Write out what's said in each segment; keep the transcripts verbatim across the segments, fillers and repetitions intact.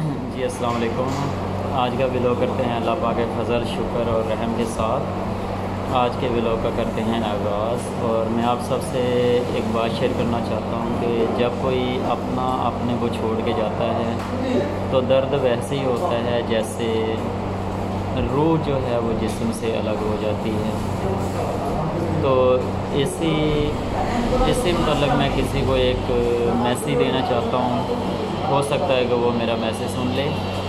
जी अस्सलाम वालेकुम। आज का व्लॉग करते हैं अल्लाह पाक के फजल शुक्र और रहम के साथ। आज के व्लॉग का करते हैं आगाज़। और मैं आप सबसे एक बात शेयर करना चाहता हूँ कि जब कोई अपना अपने को छोड़ के जाता है तो दर्द वैसे ही होता है जैसे रूह जो है वो जिस्म से अलग हो जाती है। तो इसी इसी मतलब मैं किसी को एक मैसेज देना चाहता हूँ, हो सकता है कि वो मेरा मैसेज सुन ले।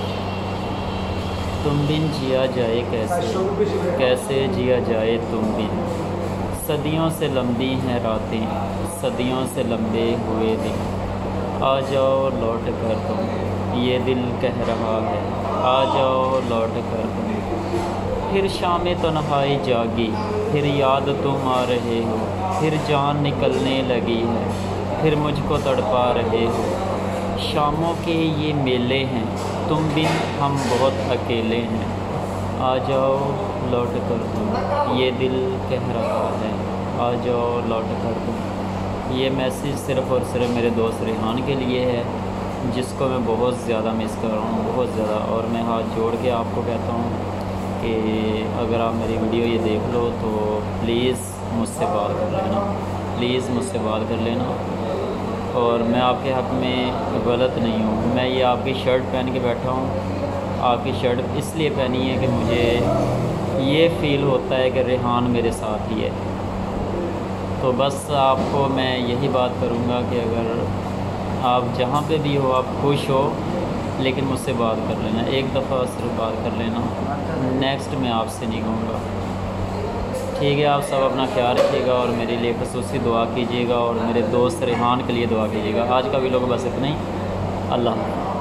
तुम बिन जिया जाए कैसे, कैसे जिया जाए तुम बिन, सदियों से लंबी हैं रातें, सदियों से लंबे हुए दिन, आ जाओ लौट कर तुम, ये दिल कह रहा है, आ जाओ लौट कर तुम। फिर शाम तन्हाई जागी, फिर याद तुम आ रहे हो, फिर जान निकलने लगी है, फिर मुझको तड़पा रहे हो। शामों के ये मेले हैं, तुम बिन हम बहुत अकेले हैं, आ जाओ लौट कर तुम, ये दिल कह रहा है, आ जाओ लौट कर तुम। ये मैसेज सिर्फ़ और सिर्फ मेरे दोस्त रेहान के लिए है, जिसको मैं बहुत ज़्यादा मिस कर रहा हूँ, बहुत ज़्यादा। और मैं हाथ जोड़ के आपको कहता हूँ कि अगर आप मेरी वीडियो ये देख लो तो प्लीज़ मुझसे बात कर लेना, प्लीज़ मुझसे बात कर लेना। और मैं आपके हक़ में गलत नहीं हूँ, मैं ये आपकी शर्ट पहन के बैठा हूँ। आपकी शर्ट इसलिए पहनी है कि मुझे ये फ़ील होता है कि रेहान मेरे साथ ही है। तो बस आपको मैं यही बात करूँगा कि अगर आप जहाँ पे भी हो, आप खुश हो, लेकिन मुझसे बात कर लेना, एक दफ़ा सिर्फ बात कर लेना। नेक्स्ट मैं आपसे नहीं कहूँगा, ठीक है। आप सब अपना ख्याल रखिएगा और मेरे लिए ख़ुसूसी दुआ कीजिएगा और मेरे दोस्त रेहान के लिए दुआ कीजिएगा। आज का व्लॉग बस इतना ही। अल्लाह।